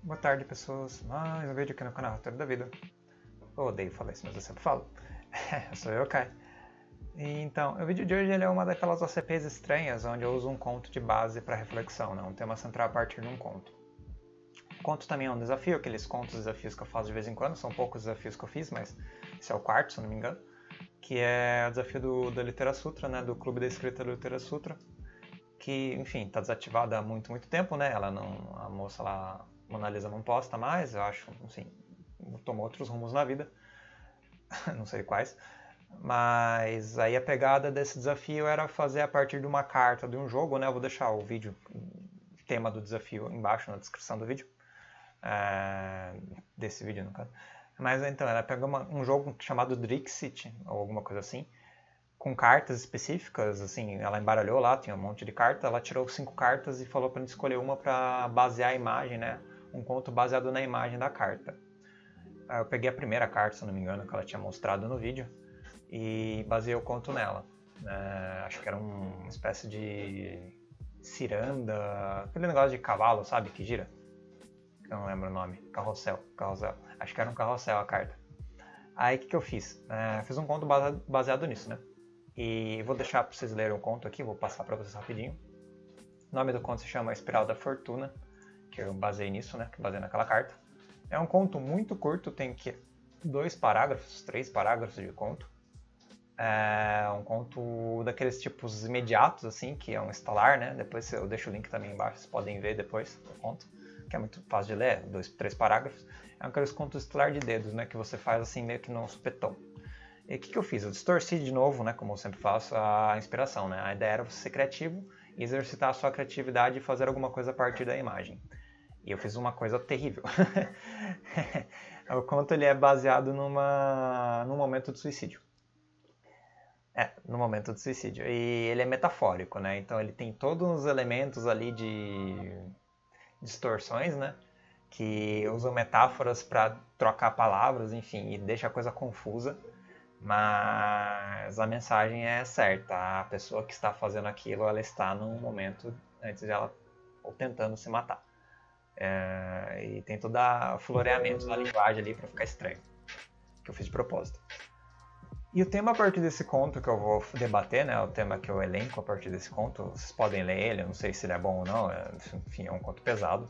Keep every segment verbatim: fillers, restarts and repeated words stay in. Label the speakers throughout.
Speaker 1: Boa tarde, pessoas. Mais um vídeo aqui no canal Roteiro da Vida. Eu odeio falar isso, mas eu sempre falo. Sou eu, Kai. Então, o vídeo de hoje ele é uma daquelas O C Ps estranhas, onde eu uso um conto de base para reflexão, né? Um tema central a partir de um conto. O conto também é um desafio, aqueles contos desafios que eu faço de vez em quando, são poucos desafios que eu fiz, mas esse é o quarto, se eu não me engano, que é o desafio do, do Litera Sutra, né? Do Clube da Escrita do Litera Sutra, que, enfim, está desativada há muito, muito tempo, né? Ela não, a moça lá, Mona Lisa, não posta mais, eu acho, assim, tomou outros rumos na vida, não sei quais. Mas aí a pegada desse desafio era fazer a partir de uma carta de um jogo, né? Eu vou deixar o vídeo, o tema do desafio embaixo na descrição do vídeo, é, desse vídeo no caso. Mas então, ela pegou uma, um jogo chamado Dixit, ou alguma coisa assim, com cartas específicas, assim, ela embaralhou lá, tinha um monte de cartas, ela tirou cinco cartas e falou pra gente escolher uma para basear a imagem, né? Um conto baseado na imagem da carta. Eu peguei a primeira carta, se não me engano, que ela tinha mostrado no vídeo, e baseei o conto nela. É, acho que era um, uma espécie de ciranda, aquele negócio de cavalo, sabe, que gira? Eu não lembro o nome. Carrossel, carrossel. Acho que era um carrossel a carta. Aí o que, que eu fiz? É, fiz um conto baseado, baseado nisso, né? E vou deixar para vocês lerem o conto aqui, vou passar para vocês rapidinho. O nome do conto se chama Espiral da Fortuna, que eu baseei nisso, né? Que baseei naquela carta. É um conto muito curto, tem que dois parágrafos, três parágrafos de conto. É um conto daqueles tipos imediatos, assim, que é um estalar, né? Depois eu deixo o link também embaixo, vocês podem ver depois o conto, que é muito fácil de ler, dois, três parágrafos. É aqueles contos estalar de dedos, né? Que você faz assim meio que num supetão. E o que, que eu fiz? Eu distorci de novo, né? Como eu sempre faço, a inspiração, né? A ideia era você ser criativo e exercitar a sua criatividade e fazer alguma coisa a partir da imagem. E eu fiz uma coisa terrível. O conto ele é baseado numa, num momento de suicídio. É, no momento de suicídio. E ele é metafórico, né? Então ele tem todos os elementos ali de distorções, né? Que usam metáforas para trocar palavras, enfim, e deixa a coisa confusa. Mas a mensagem é certa. A pessoa que está fazendo aquilo, ela está num momento antes dela, ou tentando se matar. É, e tem todo o floreamento da linguagem ali para ficar estranho, que eu fiz de propósito. E o tema a partir desse conto que eu vou debater, né, o tema que eu elenco a partir desse conto, vocês podem ler ele, eu não sei se ele é bom ou não, é, enfim, é um conto pesado,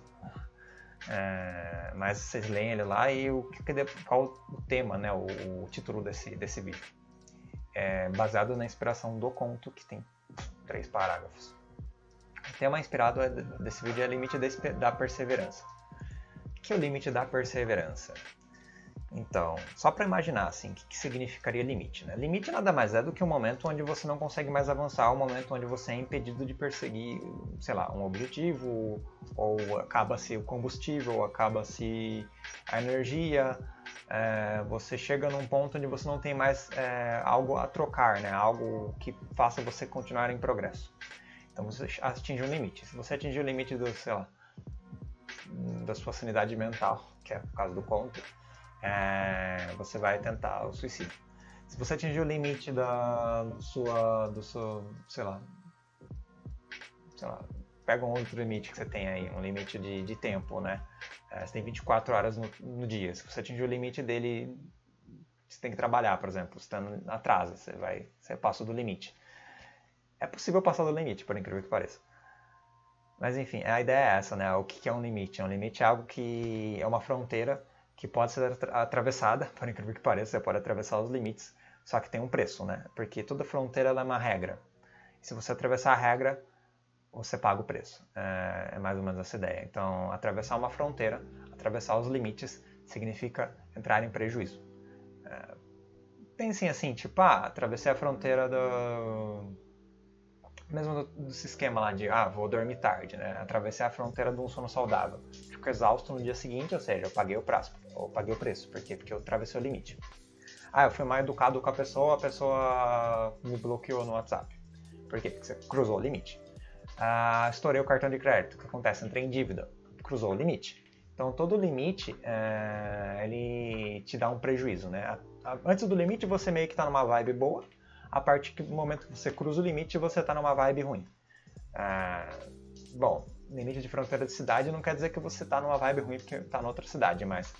Speaker 1: é, mas vocês leem ele lá e o que, qual o tema, né, o, o título desse, desse vídeo. É baseado na inspiração do conto, que tem três parágrafos. O tema inspirado desse vídeo é o limite da perseverança. O que é o limite da perseverança? Então, só para imaginar assim, o que, que significaria limite, né? Limite nada mais é do que um momento onde você não consegue mais avançar, um momento onde você é impedido de perseguir, sei lá, um objetivo, ou acaba-se o combustível, ou acaba-se a energia, é, você chega num ponto onde você não tem mais é, algo a trocar, né? Algo que faça você continuar em progresso. Então você atinge um limite. Se você atingir o limite do, sei lá, da sua sanidade mental, que é o caso do conto, É, você vai tentar o suicídio. Se você atingir o limite da sua, do seu, sei lá, sei lá, pega um outro limite que você tem aí, um limite de, de tempo, né? É, você tem vinte e quatro horas no, no dia. Se você atingir o limite dele, você tem que trabalhar, por exemplo, você está atrasa, você vai, você passa do limite. É possível passar do limite, por incrível que pareça. Mas enfim, a ideia é essa, né? O que é um limite? Um limite é algo que é uma fronteira que pode ser atravessada, por incrível que pareça, você pode atravessar os limites, só que tem um preço, né? Porque toda fronteira ela é uma regra. E se você atravessar a regra, você paga o preço. É, é mais ou menos essa ideia. Então, atravessar uma fronteira, atravessar os limites, significa entrar em prejuízo. É, pensem assim, tipo, ah, atravessei a fronteira do... mesmo desse esquema lá de, ah, vou dormir tarde, né? Atravessei a fronteira de um sono saudável. Fico exausto no dia seguinte, ou seja, eu paguei o prazo, ou paguei o preço. Por quê? Porque eu atravessei o limite. Ah, eu fui mal educado com a pessoa, a pessoa me bloqueou no WhatsApp. Por quê? Porque você cruzou o limite. Ah, estourei o cartão de crédito. O que acontece? Entrei em dívida. Cruzou o limite. Então, todo limite, é, ele te dá um prejuízo, né? Antes do limite, você meio que está numa vibe boa. A partir do momento que você cruza o limite, você está numa vibe ruim. Ah, bom, limite de fronteira de cidade não quer dizer que você está numa vibe ruim porque está em outra cidade, mas...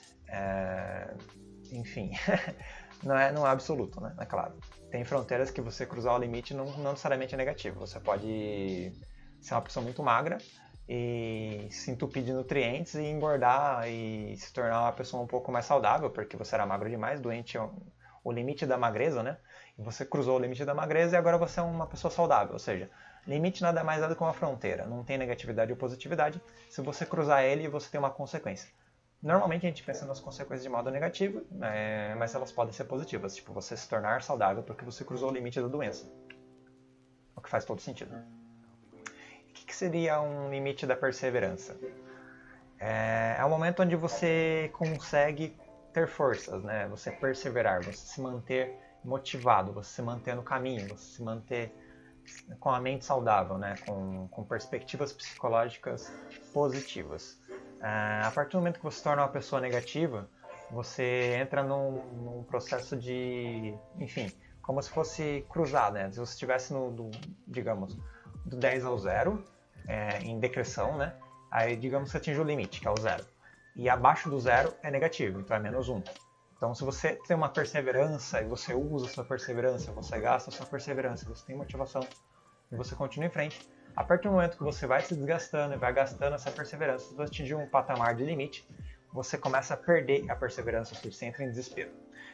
Speaker 1: É, enfim, não, é, não é absoluto, né? É claro. Tem fronteiras que você cruzar o limite não, não necessariamente é negativo. Você pode ser uma pessoa muito magra e se entupir de nutrientes e engordar e se tornar uma pessoa um pouco mais saudável, porque você era magro demais, doente, o limite da magreza, né? E você cruzou o limite da magreza e agora você é uma pessoa saudável, ou seja, limite nada mais é do que uma fronteira, não tem negatividade ou positividade. Se você cruzar ele, você tem uma consequência. Normalmente a gente pensa nas consequências de modo negativo, é, mas elas podem ser positivas, tipo você se tornar saudável porque você cruzou o limite da doença, o que faz todo sentido. O que, que seria um limite da perseverança? É, é um momento onde você consegue ter forças, né? Você perseverar, você se manter motivado, você se manter no caminho, você se manter com a mente saudável, né? com, com perspectivas psicológicas positivas. Uh, a partir do momento que você se torna uma pessoa negativa, você entra num, num processo de, enfim, como se fosse cruzar, né? Se você estivesse no, do, digamos, do dez ao zero, é, em decreção, né? Aí, digamos, você atinge o limite, que é o zero. E abaixo do zero é negativo, então é menos um. Então, se você tem uma perseverança e você usa a sua perseverança, você gasta a sua perseverança, você tem motivação e você continua em frente, a partir do momento que você vai se desgastando e vai gastando essa perseverança, se você atingir um patamar de limite, você começa a perder a perseverança, você entra em desespero.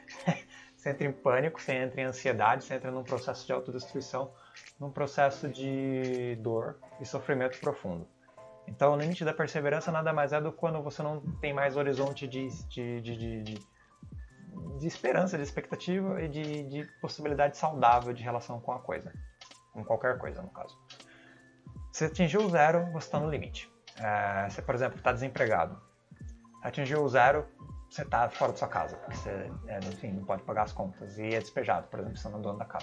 Speaker 1: Você entra em pânico, você entra em ansiedade, você entra num processo de autodestruição, num processo de dor e sofrimento profundo. Então, o limite da perseverança nada mais é do que quando você não tem mais horizonte de, de, de, de, de, de esperança, de expectativa e de, de possibilidade saudável de relação com a coisa. Com qualquer coisa, no caso. Se atingiu o zero, você está no limite. É, você, por exemplo, está desempregado. Atingiu o zero, você está fora da sua casa, porque você é, enfim, não pode pagar as contas e é despejado, por exemplo, você não é dono da casa.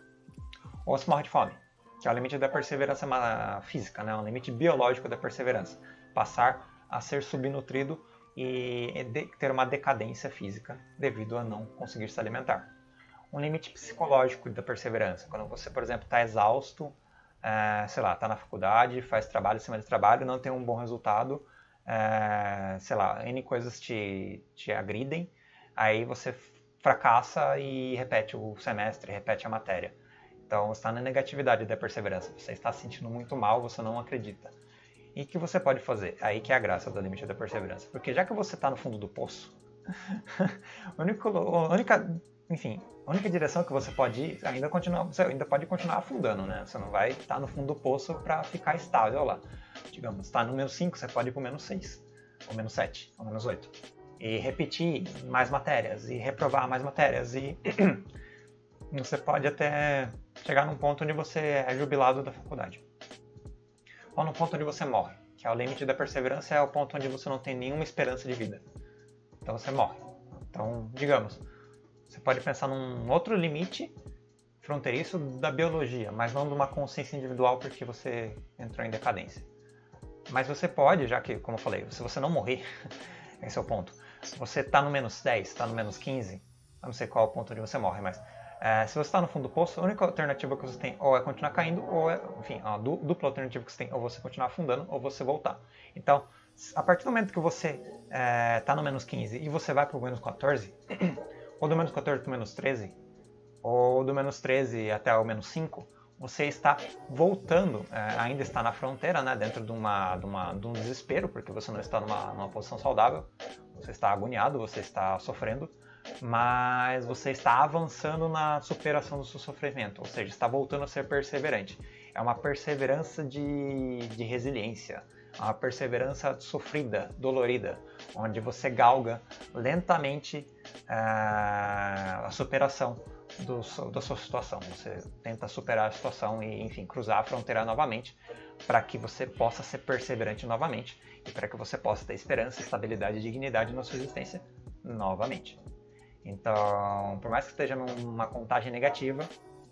Speaker 1: Ou você morre de fome, que é o limite da perseverança física, né? O limite biológico da perseverança. Passar a ser subnutrido e ter uma decadência física devido a não conseguir se alimentar. Um limite psicológico da perseverança, quando você, por exemplo, está exausto, é, sei lá, está na faculdade, faz trabalho em cima de trabalho, não tem um bom resultado, é, sei lá, N coisas te, te agridem, aí você fracassa e repete o semestre, repete a matéria. Então, você está na negatividade da perseverança, você está se sentindo muito mal, você não acredita. E o que você pode fazer? Aí que é a graça do limite da perseverança. Porque já que você está no fundo do poço, a única, a única, enfim, a única direção que você pode ir, ainda continua, você ainda pode continuar afundando, né? Você não vai estar no fundo do poço para ficar estável lá. Digamos, está no menos cinco, você pode ir para o menos seis, ou menos sete, ou menos oito. E repetir mais matérias, e reprovar mais matérias, e você pode até chegar num ponto onde você é jubilado da faculdade. Ou no ponto onde você morre, que é o limite da perseverança, é o ponto onde você não tem nenhuma esperança de vida. Então você morre. Então, digamos, você pode pensar num outro limite fronteiriço da biologia, mas não de uma consciência individual porque você entrou em decadência. Mas você pode, já que, como eu falei, se você não morrer, esse é o ponto, você está no menos dez, está no menos quinze, eu não sei qual é o ponto onde você morre, mas é, se você está no fundo do poço, a única alternativa que você tem ou é continuar caindo, ou é, enfim, a dupla alternativa que você tem, ou você continuar afundando, ou você voltar. Então, a partir do momento que você está é, no menos quinze e você vai para o menos quatorze, ou do menos quatorze para o menos treze, ou do menos treze até o menos cinco, você está voltando, é, ainda está na fronteira, né, dentro de, uma, de, uma, de um desespero, porque você não está numa, numa posição saudável, você está agoniado, você está sofrendo, mas você está avançando na superação do seu sofrimento, ou seja, está voltando a ser perseverante. É uma perseverança de, de resiliência, uma perseverança sofrida, dolorida, onde você galga lentamente uh, a superação do, da sua situação. Você tenta superar a situação e, enfim, cruzar a fronteira novamente para que você possa ser perseverante novamente e para que você possa ter esperança, estabilidade e dignidade na sua existência novamente. Então, por mais que esteja numa contagem negativa,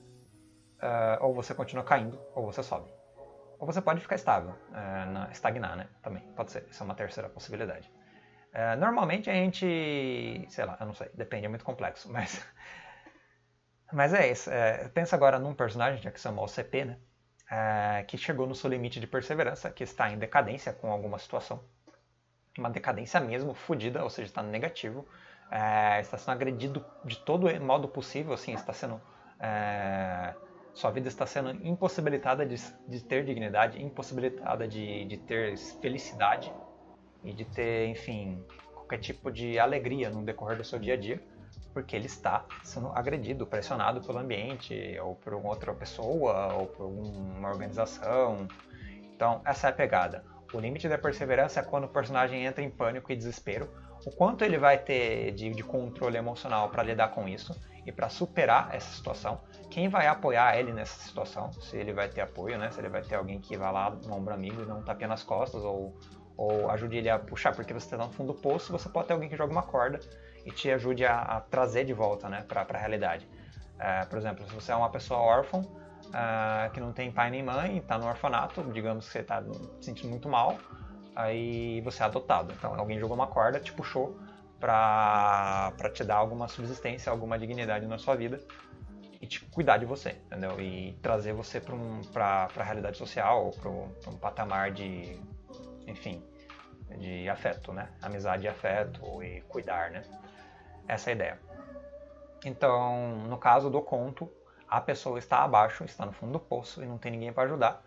Speaker 1: uh, ou você continua caindo, ou você sobe. Ou você pode ficar estável, uh, estagnar, né? Também, pode ser. Essa é uma terceira possibilidade. Uh, normalmente a gente, sei lá, eu não sei, depende, é muito complexo, mas... mas é isso. Uh, pensa agora num personagem, já que você é uma O C P, né? é, que chegou no seu limite de perseverança, que está em decadência com alguma situação, uma decadência mesmo, fodida, ou seja, está no negativo, é, está sendo agredido de todo modo possível, assim, está sendo... É, sua vida está sendo impossibilitada de, de ter dignidade, impossibilitada de, de ter felicidade e de ter, enfim, qualquer tipo de alegria no decorrer do seu dia a dia, porque ele está sendo agredido, pressionado pelo ambiente, ou por outra pessoa, ou por uma organização. Então, essa é a pegada. O limite da perseverança é quando o personagem entra em pânico e desespero, o quanto ele vai ter de, de controle emocional para lidar com isso e para superar essa situação. Quem vai apoiar ele nessa situação, se ele vai ter apoio, né? Se ele vai ter alguém que vai lá, um ombro amigo, e não tapinha nas costas, ou, ou ajude ele a puxar, porque você está no fundo do poço, você pode ter alguém que joga uma corda e te ajude a, a trazer de volta, né, para a realidade. É, por exemplo, se você é uma pessoa órfã, uh, que não tem pai nem mãe, está no orfanato, digamos que você está se sentindo muito mal, aí você é adotado. Então alguém jogou uma corda, te puxou para te dar alguma subsistência, alguma dignidade na sua vida e te cuidar de você, entendeu? E trazer você para um, a realidade social, para um patamar de, enfim, de afeto, né? Amizade e afeto e cuidar, né? Essa é a ideia. Então, no caso do conto, a pessoa está abaixo, está no fundo do poço e não tem ninguém para ajudar.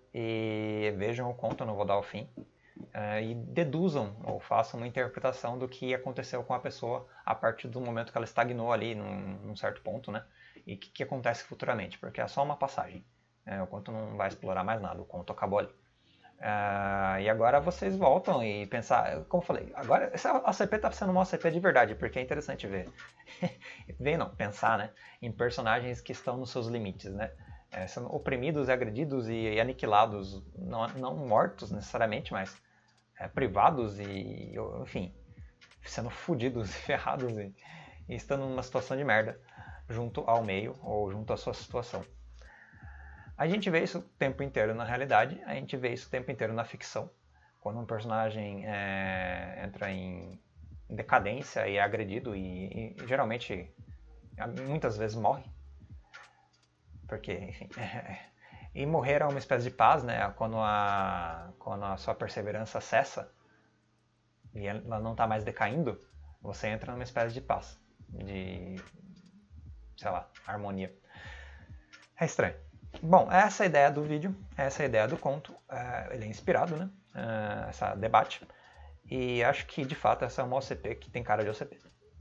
Speaker 1: E vejam o conto, eu não vou dar o fim. Uh, e deduzam ou façam uma interpretação do que aconteceu com a pessoa a partir do momento que ela estagnou ali num, num certo ponto, né? E o que, que acontece futuramente, porque é só uma passagem. Né? O conto não vai explorar mais nada, o conto acabou ali. Uh, e agora vocês voltam e pensar, como eu falei, agora essa A C P está sendo uma A C P de verdade, porque é interessante ver, ver não, pensar, né, em personagens que estão nos seus limites, né, é, sendo oprimidos, agredidos e, e aniquilados, não, não mortos necessariamente, mas é, privados e, enfim, sendo fodidos e ferrados e, e estando numa situação de merda junto ao meio ou junto à sua situação. A gente vê isso o tempo inteiro na realidade, a gente vê isso o tempo inteiro na ficção. Quando um personagem é, entra em decadência e é agredido e, e geralmente, muitas vezes morre. Porque, enfim... É, e morrer é uma espécie de paz, né? Quando a, quando a sua perseverança cessa e ela não está mais decaindo, você entra numa espécie de paz, de, sei lá, harmonia. É estranho. Bom, essa é a ideia do vídeo, essa é a ideia do conto, uh, ele é inspirado, né, uh, essa debate, e acho que de fato essa é uma O C P que tem cara de O C P.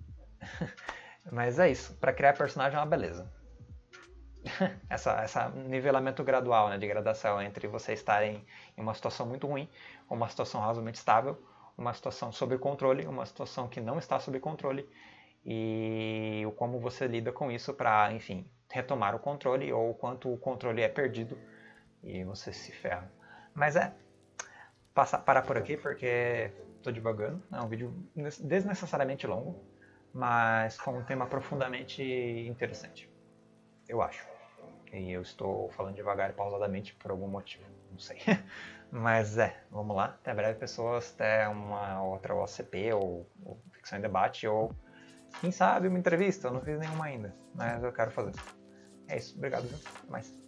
Speaker 1: Mas é isso, para criar personagem é uma beleza. essa, essa nivelamento gradual, né, de gradação entre você estarem em uma situação muito ruim, uma situação razoavelmente estável, uma situação sob controle, uma situação que não está sob controle, e como você lida com isso para, enfim, retomar o controle ou o quanto o controle é perdido e você se ferra. Mas é, passa, parar por aqui porque estou divagando, é um vídeo desnecessariamente longo, mas com um tema profundamente interessante, eu acho. E eu estou falando devagar e pausadamente por algum motivo, não sei. Mas é, vamos lá, até breve pessoas, até uma outra O C P ou, ou Ficção em Debate ou quem sabe uma entrevista, eu não fiz nenhuma ainda, mas eu quero fazer. É isso, obrigado, viu? Até mais.